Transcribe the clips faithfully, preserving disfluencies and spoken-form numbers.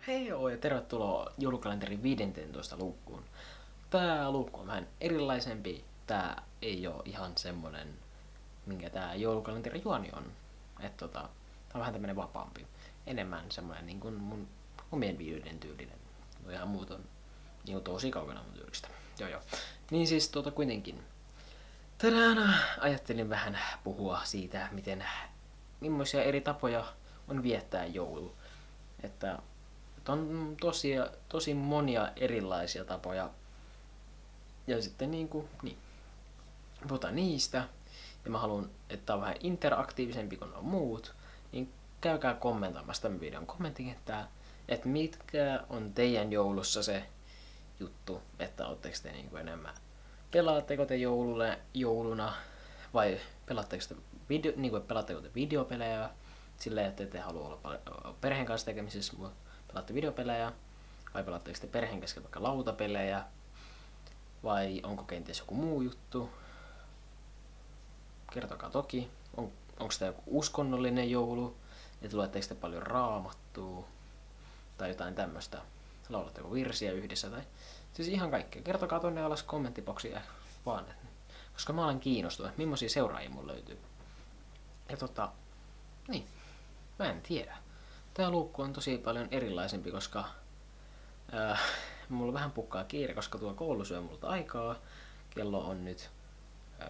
Hei joo ja tervetuloa joulukalenterin viidenteentoista luukkuun. Tää luukku on vähän erilaisempi. Tää ei oo ihan semmonen, minkä tää joulukalenterin juoni on. Et tota, tää on vähän tämmönen vapaampi. Enemmän semmonen niin kuin mun omien videoiden tyylinen. No ihan muut on niin tosi kaukana mun tyylistä. Joo joo. Niin siis tota kuitenkin. Tänään ajattelin vähän puhua siitä, miten millaisia eri tapoja on viettää joulu. Että on tosi, tosi monia erilaisia tapoja. Ja sitten niinku, niin, puhutaan niistä. Ja mä haluan, että tää on vähän interaktiivisempi kuin on muut. Niin käykää kommentoimassa tämän videon kommenttikenttää, että mitkä on teidän joulussa se juttu, että ootteko te niinku enemmän, pelaatteko te joululle, jouluna vai pelaatteko te, video, niinku, pelaatteko te videopelejä silleen, että te halua olla perheen kanssa tekemisissä, pelaatte videopelejä, vai pelaatteko te perheen kesken vaikka lautapelejä, vai onko kenties joku muu juttu? Kertokaa toki. On, onko tämä joku uskonnollinen joulu, että luetteko te paljon raamattua, tai jotain tämmöistä. Laulatteko virsiä yhdessä, tai siis ihan kaikkea. Kertokaa tonne alas kommenttiboksia vaan, koska mä olen kiinnostunut, että millaisia seuraajia mulla löytyy. Ja tota, niin, mä en tiedä. Tää luukku on tosi paljon erilaisempi, koska ää, mulla vähän pukkaa kiire, koska tuo koulu syö multa aikaa. Kello on nyt ää,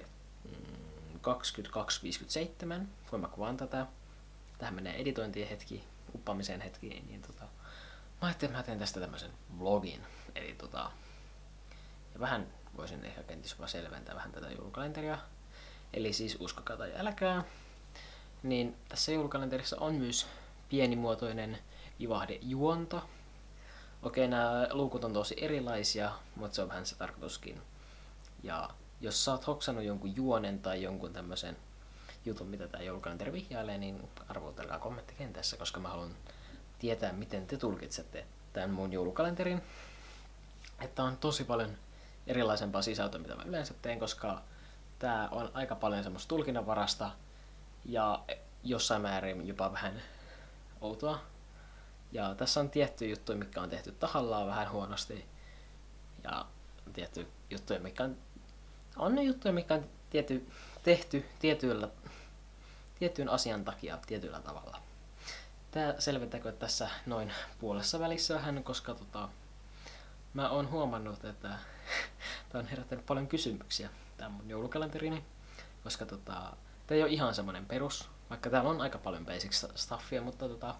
mm, kaksikymmentäkaksi viisikymmentäseitsemän, kun mä kuvaan tätä. Tähän menee editointien hetki, uppaamisen hetki, niin tota, mä ajattelin, että mä teen tästä tämmösen vlogin. Eli tota, ja vähän voisin ehkä kenties jopa selventää vähän tätä joulukalenteria. Eli siis uskokaa tai älkää. Niin tässä joulukalenterissa on myös pienimuotoinen vivahdejuonta. Okei, nämä luukut on tosi erilaisia, mutta se on vähän se tarkoituskin. Ja jos sä oot hoksannut jonkun juonen tai jonkun tämmöisen jutun, mitä tää joulukalenteri vihjailee, niin arvotelkaa kommenttikentässä, koska mä haluan tietää, miten te tulkitsette tämän mun joulukalenterin. Että on tosi paljon erilaisempaa sisältöä, mitä mä yleensä teen, koska tää on aika paljon semmoista tulkinnanvarasta ja jossain määrin jopa vähän outoa. Ja tässä on tiettyjä juttuja, mitkä on tehty tahallaan vähän huonosti. Ja tiettyjä juttuja, mitkä on, on ne juttuja, mitkä on tiety, tehty tietyllä, tietyn asian takia tietyllä tavalla. Tää selventäkö tässä noin puolessa välissä vähän, koska tota, mä oon huomannut, että tää on herättänyt paljon kysymyksiä, tää mun joulukalenterini. Koska tota, tää ei ole ihan semmonen perus, vaikka täällä on aika paljon basic stuffia, mutta tota,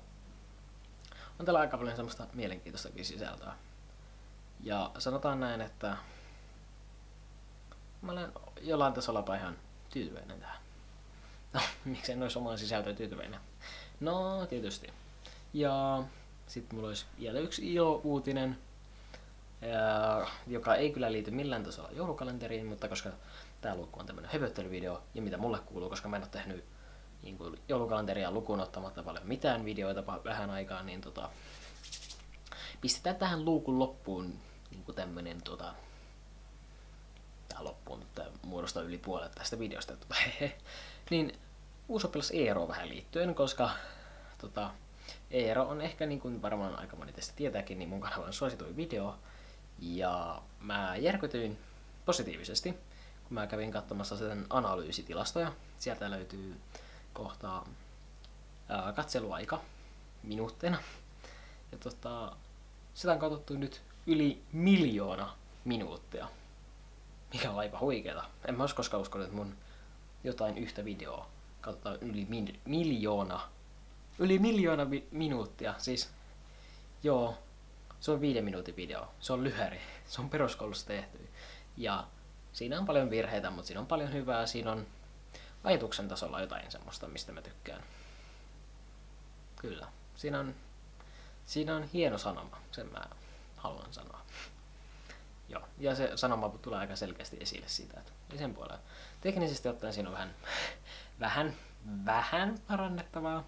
on täällä aika paljon semmoista mielenkiintoistakin sisältöä. Ja sanotaan näin, että mä olen jollain tasolla ihan tyytyväinen tähän. No, miksei en olisi omaan sisältöön tyytyväinen? No, tietysti. Ja sit mulla olisi vielä yksi ilo-uutinen, joka ei kyllä liity millään tasolla joulukalenteriin, mutta koska tää luukku on tämmönen höpöttelyvideo, ja mitä mulle kuuluu, koska mä en oo tehnyt niin kuin joulukalenteria lukuun ottamatta paljon mitään videoita vähän aikaa, niin tota, pistetään tähän luukun loppuun niin kuin tämmönen tota, tähän loppuun, tää muodostaa yli puolet tästä videosta, tota, hehe. Niin uusoppilas Eero vähän liittyen, koska tota, Eero on ehkä niin kuin varmaan aika moni teistä tietääkin, niin mun kanavan suosituin video, ja mä järkytyin positiivisesti, kun mä kävin katsomassa sen analyysitilastoja. Sieltä löytyy kohta ää, katseluaika minuutteina. Ja tota, sitä on katsottu nyt yli miljoona minuuttia, mikä on aivan huikeeta. En mä ois koskaan uskonut, että mun jotain yhtä videoa katsotaan yli mi- miljoona. Yli miljoona vi- minuuttia. Siis, joo, se on viiden minuutin video. Se on lyhäri. Se on peruskoulussa tehty. Ja siinä on paljon virheitä, mutta siinä on paljon hyvää. Siinä on ajatuksen tasolla jotain semmoista, mistä mä tykkään. Kyllä. Siinä on, siinä on hieno sanoma, sen mä haluan sanoa. Joo. Ja se sanoma tulee aika selkeästi esille siitä, että sen puolella. Teknisesti ottaen siinä on vähän, vähän, vähän parannettavaa.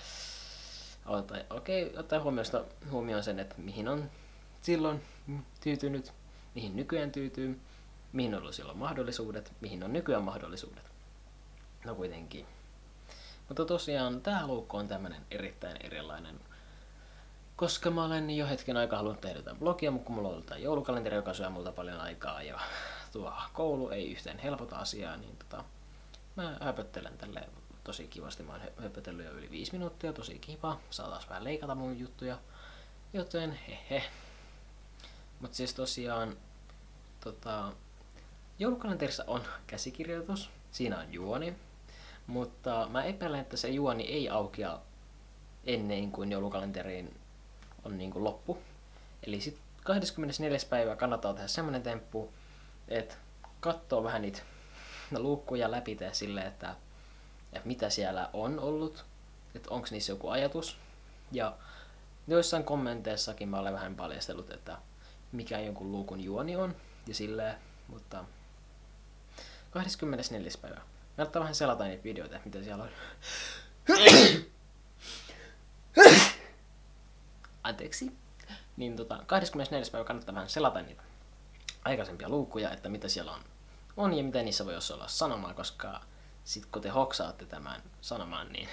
Okei, okay, ottaen huomioon, huomioon sen, että mihin on silloin tyytynyt, mihin nykyään tyytyy, mihin on ollut silloin mahdollisuudet, mihin on nykyään mahdollisuudet. No kuitenkin. Mutta tosiaan tää luukku on tämmönen erittäin erilainen koska mä olen jo hetken aikaa halunnut tehdä jotain blogia, mutta kun mulla on ollut tämä joulukalenteri, joka syö multa paljon aikaa ja tuo koulu ei yhteen helpota asiaa, niin tota, mä höpöttelen tälleen tosi kivasti. Mä oon höpötellyt jo yli viisi minuuttia, tosi kiva. Saa taas vähän leikata mun juttuja, joten hehe. Mut siis tosiaan tota, joulukalenterissa on käsikirjoitus, siinä on juoni, mutta mä epäilen, että se juoni ei aukea ennen kuin joulukalenteriin on niin kuin loppu. Eli sit kahdeskymmenesneljäs päivä kannattaa tehdä semmonen temppu, että katsoo vähän niitä luukkuja läpi silleen, että, että mitä siellä on ollut, että onko niissä joku ajatus. Ja joissain kommenteissakin mä olen vähän paljastellut, että mikä jonkun luukun juoni on ja silleen, mutta kahdeskymmenesneljäs päivä. Kannattaa vähän selata niitä videoita, että mitä siellä on. Anteeksi. Niin tota, kahdeskymmenesneljäs päivä kannattaa vähän selata niitä aikaisempia luukkuja, että mitä siellä on, on ja mitä niissä voi olla sanomaa, koska sit kun te hoksaatte tämän sanomaan, niin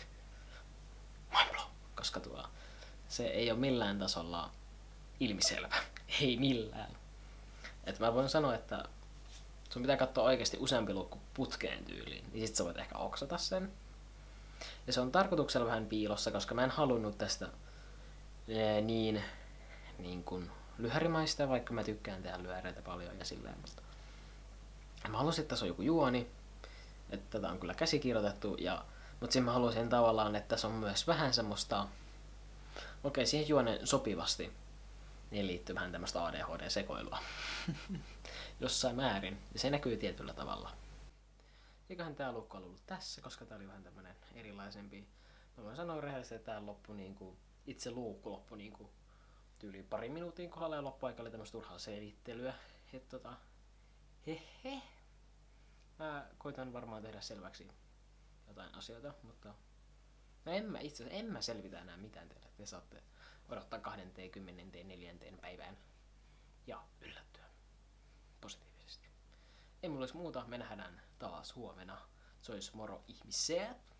koska tuo, se ei ole millään tasolla ilmiselvä. Ei millään. Et mä voin sanoa, että sun pitää katsoa oikeasti useampi luukku putkeen tyyliin, niin sit sä voit ehkä hoksata sen. Ja se on tarkoituksella vähän piilossa, koska mä en halunnut tästä ee, niin, niin kuin lyhärimaista, vaikka mä tykkään tehdä lyhäreitä paljon ja silleen, mutta mä halusin, että tässä on joku juoni, että tätä on kyllä käsikirjoitettu, ja, mutta siinä mä halusin tavallaan, että tässä on myös vähän semmoista, okei, okay, siihen juoneen sopivasti, niin liittyy vähän tämmöistä A D H D-sekoilua jossain määrin, ja se näkyy tietyllä tavalla. Eiköhän tää luukku ollut tässä, koska tää oli vähän tämmönen erilaisempi. Mä voin sanoa rehellisesti, että tää loppu niinku, itse luukku loppu niinku tyyli pari minuutin kohdalla ja loppuaika oli tämmöstä turhaa selittelyä. Et tota, hehe. Mä koitan varmaan tehdä selväksi jotain asioita, mutta no en mä itse asiassa, en mä selvitä enää mitään tehdä. Te saatte odottaa kaksikymmentäneljä päivään ja yllättyä positiivisesti. Ei mulla olisi muuta, me nähdään taas huomenna. Se olisi moro ihmiset.